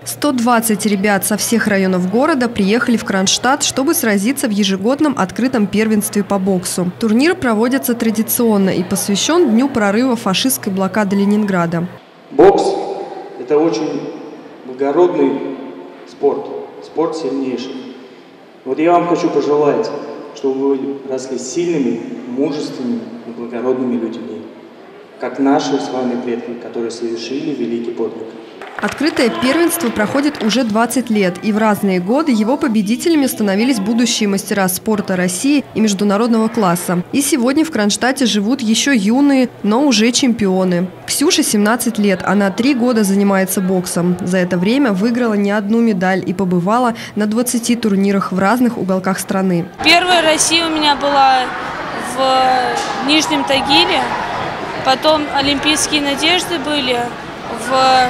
120 ребят со всех районов города приехали в Кронштадт, чтобы сразиться в ежегодном открытом первенстве по боксу. Турнир проводится традиционно и посвящен Дню прорыва фашистской блокады Ленинграда. Бокс – это очень благородный спорт, спорт сильнейший. Вот я вам хочу пожелать, чтобы вы росли сильными, мужественными и благородными людьми, как наши с вами предки, которые совершили великий подвиг. Открытое первенство проходит уже 20 лет, и в разные годы его победителями становились будущие мастера спорта России и международного класса. И сегодня в Кронштадте живут еще юные, но уже чемпионы. Ксюше 17 лет, она 3 года занимается боксом. За это время выиграла не одну медаль и побывала на 20 турнирах в разных уголках страны. Первая Россия у меня была в Нижнем Тагиле, потом олимпийские надежды были в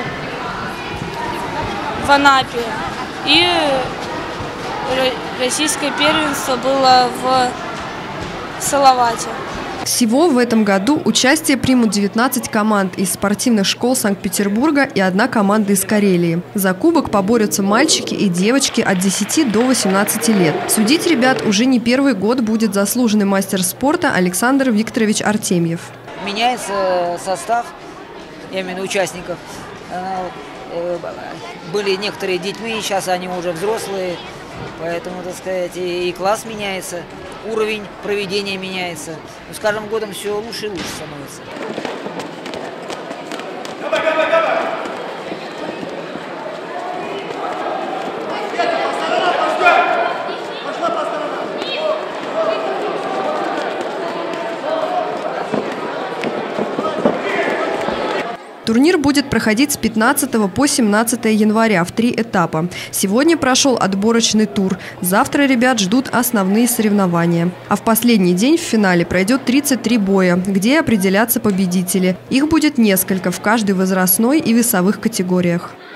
Анапе, и российское первенство было в Салавате. Всего в этом году участие примут 19 команд из спортивных школ Санкт-Петербурга и 1 команда из Карелии. За кубок поборются мальчики и девочки от 10 до 18 лет. Судить ребят уже не первый год будет заслуженный мастер спорта Александр Викторович Артемьев. Меняется состав, я имею в виду участников. Были некоторые детьми, сейчас они уже взрослые, поэтому, так сказать, и класс меняется, уровень проведения меняется. Но с каждым годом все лучше и лучше становится. Турнир будет проходить с 15 по 17 января в 3 этапа. Сегодня прошел отборочный тур. Завтра ребят ждут основные соревнования. А в последний день в финале пройдет 33 боя, где определятся победители. Их будет несколько в каждой возрастной и весовых категориях.